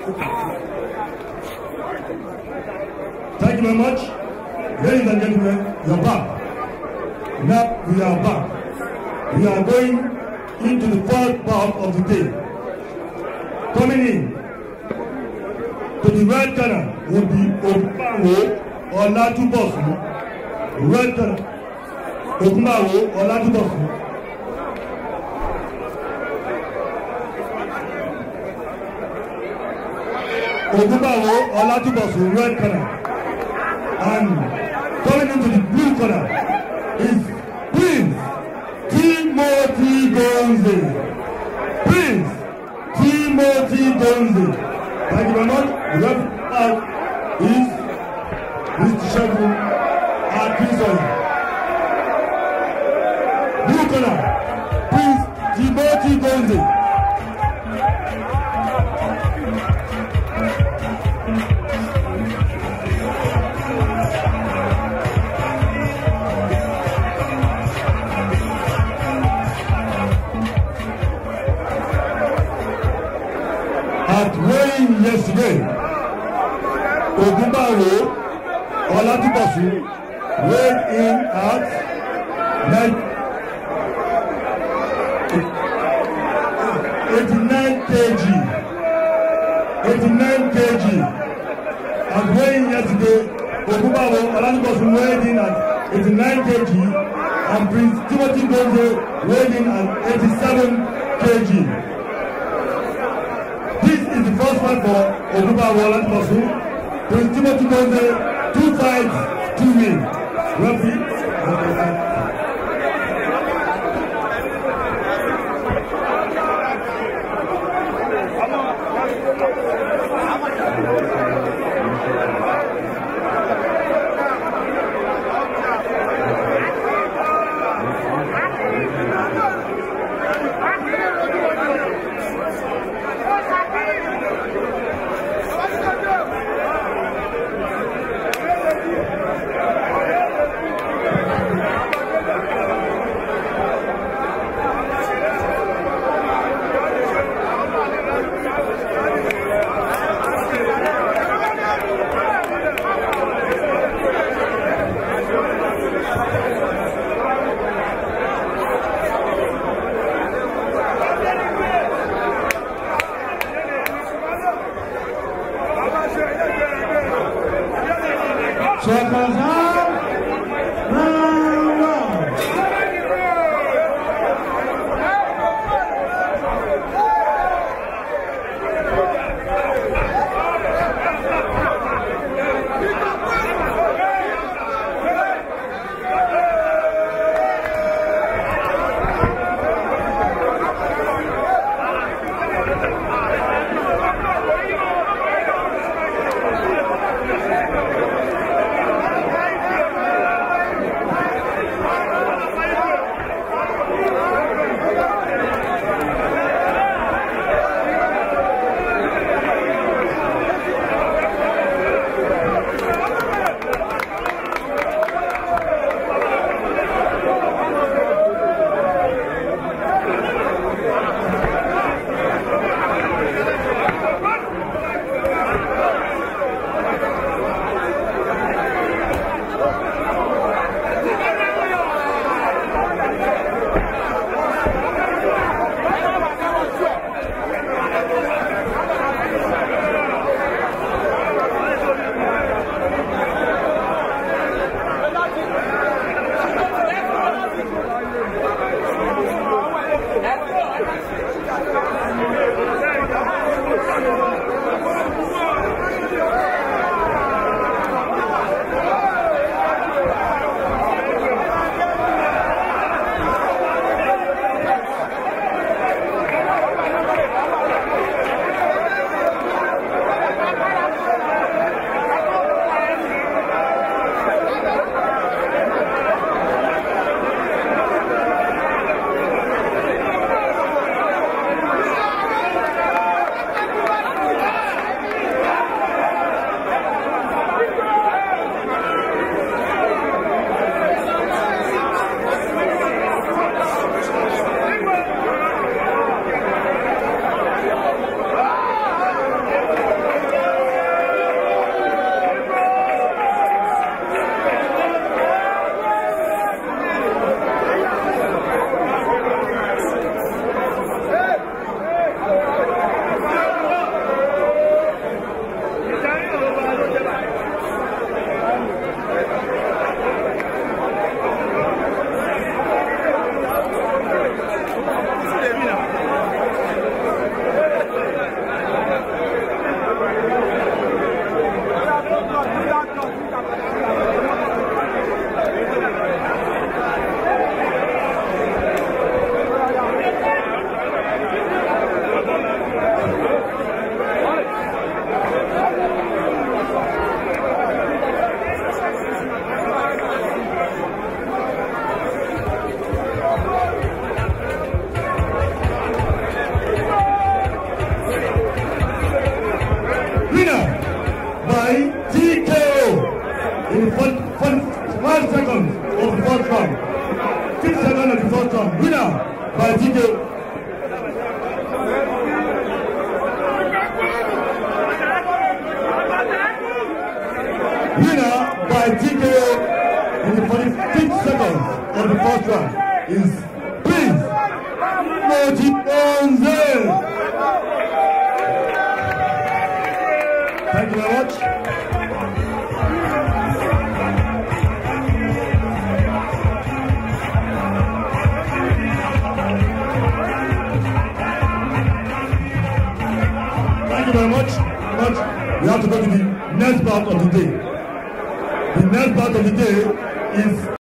Thank you very much. Ladies and gentlemen, we are back. Now we are back. We are going into the first part of the day. Coming in to the red corner will be Ogunbawo Olatunbosun. Red corner, Ogunbawo Olatunbosun. Ogunbawo Olatunbosun, red corner. And coming into the blue corner is Prince Timothy Gonze. Prince Timothy Gonze. Thank you very much. The left out is Mr. Shegun Akinsanya. Blue corner, Prince Timothy Gonze. At weighing yesterday, Ogunbawo Olatunbosun weighed in at 89 kg. 89 kg. At weighing yesterday, Ogunbawo Olatunbosun weighed in at 89 kg, and Prince Timothy Gonze weighed in at 87 kg. The first fight for Ogunbawo Olatunbosun. Prince Timothy Gonze, 2 fights, 2 wins. Referee. by TK. Winner by TKO in the 45th seconds of the first round is Prince Olatunbosun. Thank you very much. Thank you very much. We have to go to the next part of the day. The next part of the day is